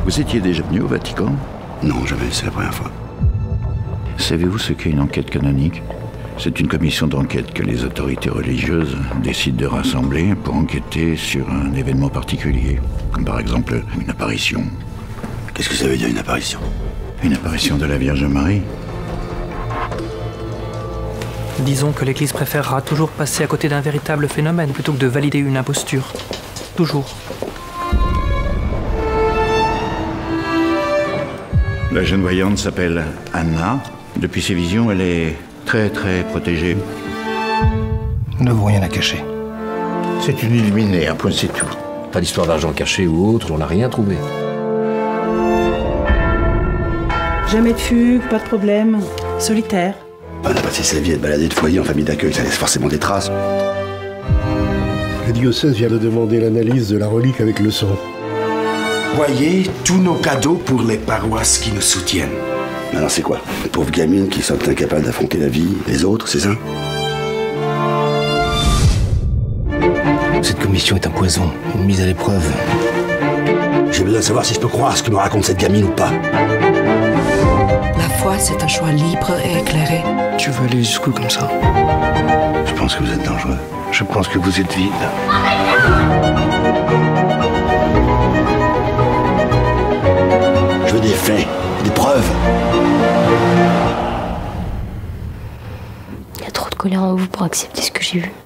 Vous étiez déjà venu au Vatican? Non, jamais, c'est la première fois. Savez-vous ce qu'est une enquête canonique? C'est une commission d'enquête que les autorités religieuses décident de rassembler pour enquêter sur un événement particulier, comme par exemple une apparition. Qu'est-ce que ça veut dire, une apparition? Une apparition de la Vierge Marie. Disons que l'Église préférera toujours passer à côté d'un véritable phénomène plutôt que de valider une imposture. Toujours. La jeune voyante s'appelle Anna. Depuis ses visions, elle est très protégée. Nous n'avons rien à cacher. C'est une illuminée, un point c'est tout. Pas d'histoire d'argent caché ou autre, on n'a rien trouvé. Jamais de fugue, pas de problème. Solitaire. Elle a passé sa vie à être baladée de foyer en famille d'accueil, ça laisse forcément des traces. Le diocèse vient de demander l'analyse de la relique avec le sang. Voyez tous nos cadeaux pour les paroisses qui nous soutiennent. Alors c'est quoi? Les pauvres gamines qui sont incapables d'affronter la vie, les autres, c'est ça? Cette commission est un poison, une mise à l'épreuve. J'ai besoin de savoir si je peux croire ce que me raconte cette gamine ou pas. La foi, c'est un choix libre et éclairé. Tu veux aller jusqu'où comme ça? Je pense que vous êtes dangereux. Je pense que vous êtes vide. Je veux des faits, des preuves. Il y a trop de colère en vous pour accepter ce que j'ai vu.